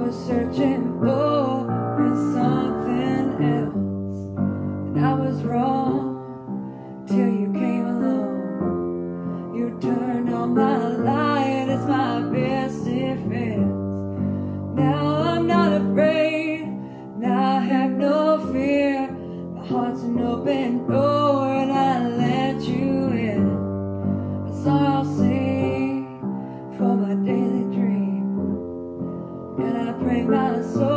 was searching for something else, and I was wrong till you came along. You turned on my light as my best defense. Now I'm not afraid, now I have no fear. My heart's an open door and I let you in. A song I'll sing for my daily dream, and I pray my soul